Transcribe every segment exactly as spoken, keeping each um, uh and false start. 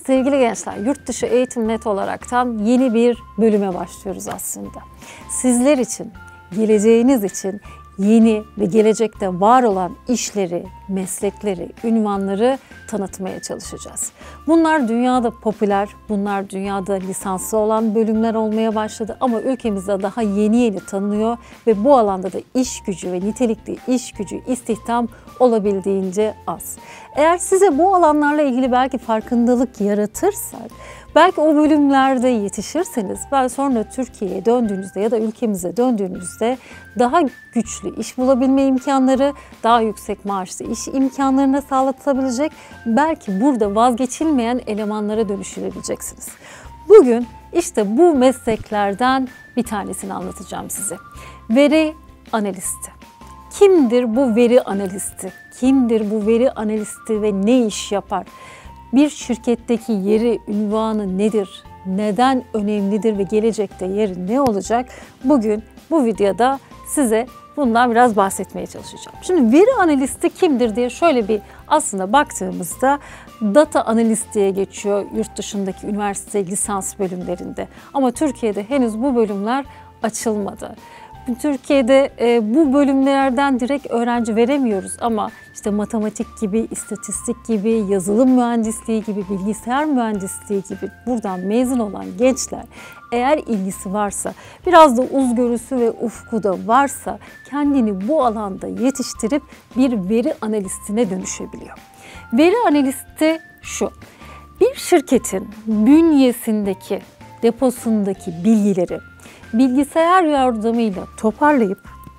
Sevgili gençler, Yurt Dışı Eğitim Net olaraktan yeni bir bölüme başlıyoruz aslında. Sizler için, geleceğiniz için yeni ve gelecekte var olan işleri, meslekleri, ünvanları tanıtmaya çalışacağız. Bunlar dünyada popüler, bunlar dünyada lisanslı olan bölümler olmaya başladı ama ülkemizde daha yeni yeni tanınıyor ve bu alanda da iş gücü ve nitelikli iş gücü, istihdam olabildiğince az. Eğer size bu alanlarla ilgili belki farkındalık yaratırsak, belki o bölümlerde yetişirseniz, belki sonra Türkiye'ye döndüğünüzde ya da ülkemize döndüğünüzde daha güçlü iş bulabilme imkanları, daha yüksek maaşlı iş imkanlarına sağlatabilecek, belki burada vazgeçilmeyen elemanlara dönüştürebileceksiniz. Bugün işte bu mesleklerden bir tanesini anlatacağım size. Veri analisti. Kimdir bu veri analisti? Kimdir bu veri analisti ve ne iş yapar? Bir şirketteki yeri, ünvanı nedir? Neden önemlidir ve gelecekte yeri ne olacak? Bugün bu videoda size bundan biraz bahsetmeye çalışacağım. Şimdi veri analisti kimdir diye şöyle bir aslında baktığımızda data analist diye geçiyor yurt dışındaki üniversite lisans bölümlerinde. Ama Türkiye'de henüz bu bölümler açılmadı. Türkiye'de e, bu bölümlerden direkt öğrenci veremiyoruz ama işte matematik gibi, istatistik gibi, yazılım mühendisliği gibi, bilgisayar mühendisliği gibi buradan mezun olan gençler eğer ilgisi varsa, biraz da uzgörüsü ve ufku da varsa kendini bu alanda yetiştirip bir veri analistine dönüşebiliyor. Veri analisti şu, bir şirketin bünyesindeki, deposundaki bilgileri bilgisayar yardımıyla toparlayıp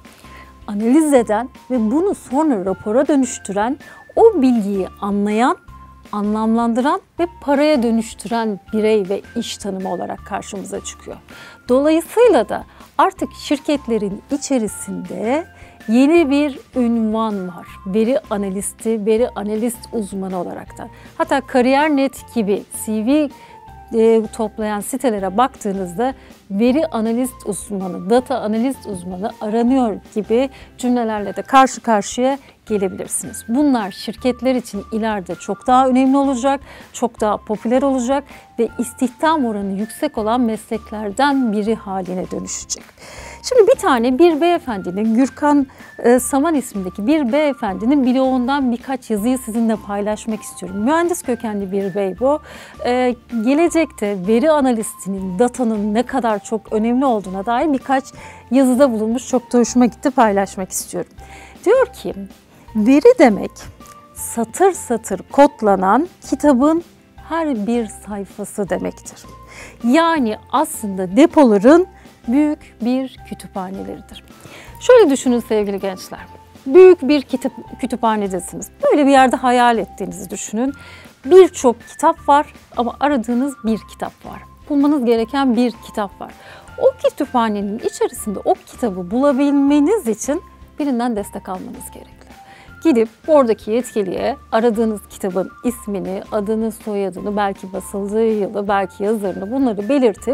analiz eden ve bunu sonra rapora dönüştüren, o bilgiyi anlayan, anlamlandıran ve paraya dönüştüren birey ve iş tanımı olarak karşımıza çıkıyor. Dolayısıyla da artık şirketlerin içerisinde yeni bir ünvan var. Veri analisti, veri analist uzmanı olaraktan. Hatta Kariyer.net gibi C V E, toplayan sitelere baktığınızda veri analist uzmanı, data analist uzmanı aranıyor gibi cümlelerle de karşı karşıya gelebilirsiniz. Bunlar şirketler için ileride çok daha önemli olacak, çok daha popüler olacak ve istihdam oranı yüksek olan mesleklerden biri haline dönüşecek. Şimdi bir tane bir beyefendinin, Gürkan e, Saman ismindeki bir beyefendinin bloğundan birkaç yazıyı sizinle paylaşmak istiyorum. Mühendis kökenli bir bey bu. E, gelecekte veri analistinin, datanın ne kadar çok önemli olduğuna dair birkaç yazıda bulunmuş. Çok da hoşuma gitti, paylaşmak istiyorum. Diyor ki, veri demek satır satır kodlanan kitabın her bir sayfası demektir. Yani aslında depoların büyük bir kütüphaneleridir. Şöyle düşünün sevgili gençler. Büyük bir kitap, kütüphanedesiniz. Böyle bir yerde hayal ettiğinizi düşünün. Birçok kitap var ama aradığınız bir kitap var. Bulmanız gereken bir kitap var. O kütüphanenin içerisinde o kitabı bulabilmeniz için birinden destek almanız gerekli. Gidip oradaki yetkiliye aradığınız kitabın ismini, adını, soyadını, belki basıldığı yılı, belki yazarını bunları belirtip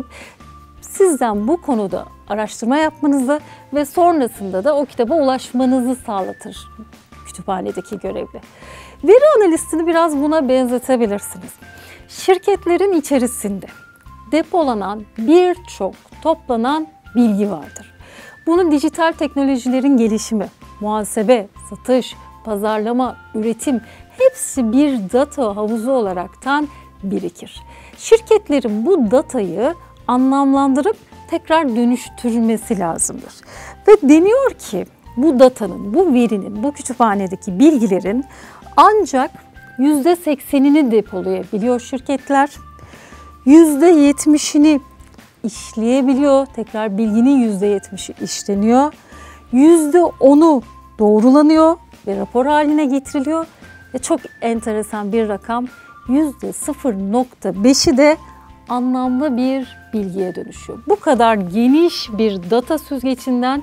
sizden bu konuda araştırma yapmanızı ve sonrasında da o kitaba ulaşmanızı sağlatır kütüphanedeki görevli. Veri analistini biraz buna benzetebilirsiniz. Şirketlerin içerisinde depolanan birçok toplanan bilgi vardır. Bunu dijital teknolojilerin gelişimi, muhasebe, satış, pazarlama, üretim hepsi bir data havuzu olaraktan birikir. Şirketlerin bu datayı anlamlandırıp tekrar dönüştürmesi lazımdır. Ve deniyor ki bu datanın, bu verinin, bu kütüphanedeki bilgilerin ancak yüzde seksenini depolayabiliyor şirketler. yüzde yetmişini işleyebiliyor. Tekrar bilginin yüzde yetmişi işleniyor. yüzde onu doğrulanıyor ve rapor haline getiriliyor. Ve çok enteresan bir rakam, yüzde sıfır nokta beşi de anlamlı bir bilgiye dönüşüyor. Bu kadar geniş bir data süzgecinden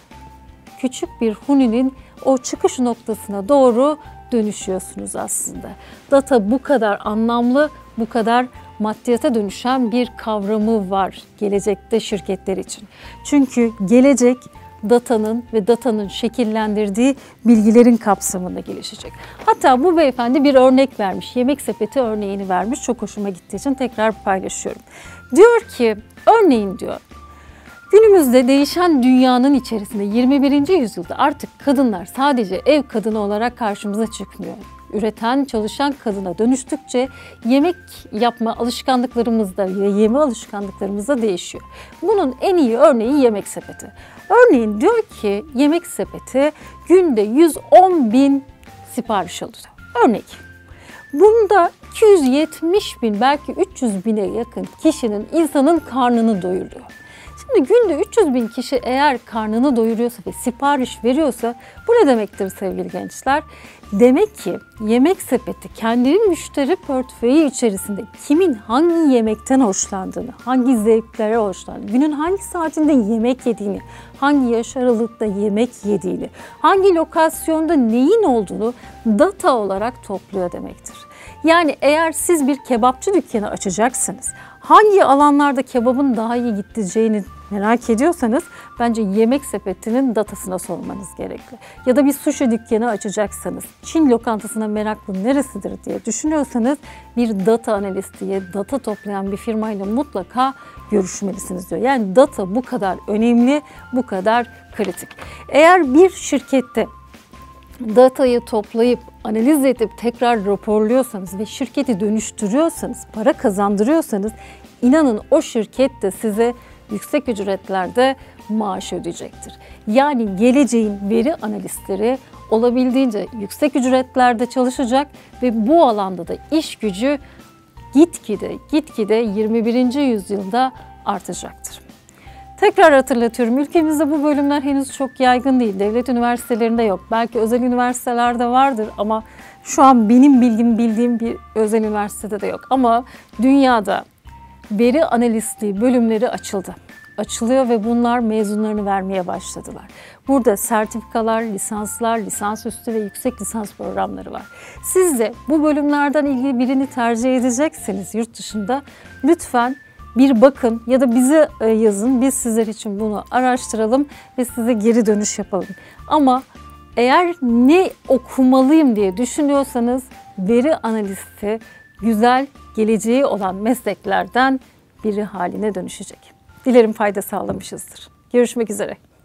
küçük bir huninin o çıkış noktasına doğru dönüşüyorsunuz aslında. Data bu kadar anlamlı, bu kadar maddiyata dönüşen bir kavramı var gelecekte şirketler için. Çünkü gelecek datanın ve datanın şekillendirdiği bilgilerin kapsamında gelişecek. Hatta bu beyefendi bir örnek vermiş. Yemek sepeti örneğini vermiş. Çok hoşuma gittiği için tekrar paylaşıyorum. Diyor ki, örneğin diyor, günümüzde değişen dünyanın içerisinde yirmi birinci yüzyılda artık kadınlar sadece ev kadını olarak karşımıza çıkmıyor. Üreten, çalışan kadına dönüştükçe yemek yapma alışkanlıklarımız da ve yeme alışkanlıklarımız da değişiyor. Bunun en iyi örneği Yemek Sepeti. Örneğin diyor ki Yemek Sepeti günde yüz on bin sipariş alıyor. Örnek. Bunda iki yüz yetmiş bin, belki üç yüz bine yakın kişinin, insanın karnını doyuruyor. Şimdi günde üç yüz bin kişi eğer karnını doyuruyorsa ve sipariş veriyorsa bu ne demektir sevgili gençler? Demek ki Yemek Sepeti kendinin müşteri portföyü içerisinde kimin hangi yemekten hoşlandığını, hangi zevklere hoşlandığını, günün hangi saatinde yemek yediğini, hangi yaş aralıkta yemek yediğini, hangi lokasyonda neyin olduğunu data olarak topluyor demektir. Yani eğer siz bir kebapçı dükkanı açacaksanız, hangi alanlarda kebabın daha iyi gideceğini merak ediyorsanız bence Yemek Sepeti'nin datasına sormanız gerekli. Ya da bir sushi dükkanı açacaksanız, Çin lokantasına meraklı neresidir diye düşünüyorsanız bir data analistiye, data toplayan bir firmayla mutlaka görüşmelisiniz diyor. Yani data bu kadar önemli, bu kadar kritik. Eğer bir şirkette datayı toplayıp, analiz edip tekrar raporluyorsanız ve şirketi dönüştürüyorsanız, para kazandırıyorsanız inanın o şirket de size yüksek ücretlerde maaş ödeyecektir. Yani geleceğin veri analistleri olabildiğince yüksek ücretlerde çalışacak ve bu alanda da iş gücü gitgide gitgide yirmi birinci yüzyılda artacaktır. Tekrar hatırlatıyorum, ülkemizde bu bölümler henüz çok yaygın değil. Devlet üniversitelerinde yok. Belki özel üniversitelerde vardır ama şu an benim bilgim bildiğim bir özel üniversitede de yok. Ama dünyada veri analistliği bölümleri açıldı. Açılıyor ve bunlar mezunlarını vermeye başladılar. Burada sertifikalar, lisanslar, lisansüstü ve yüksek lisans programları var. Siz de bu bölümlerden ilgili birini tercih edecekseniz yurt dışında lütfen bir bakın ya da bize yazın. Biz sizler için bunu araştıralım ve size geri dönüş yapalım. Ama eğer ne okumalıyım diye düşünüyorsanız veri analisti güzel, geleceği olan mesleklerden biri haline dönüşecek. Dilerim fayda sağlamışızdır. Görüşmek üzere.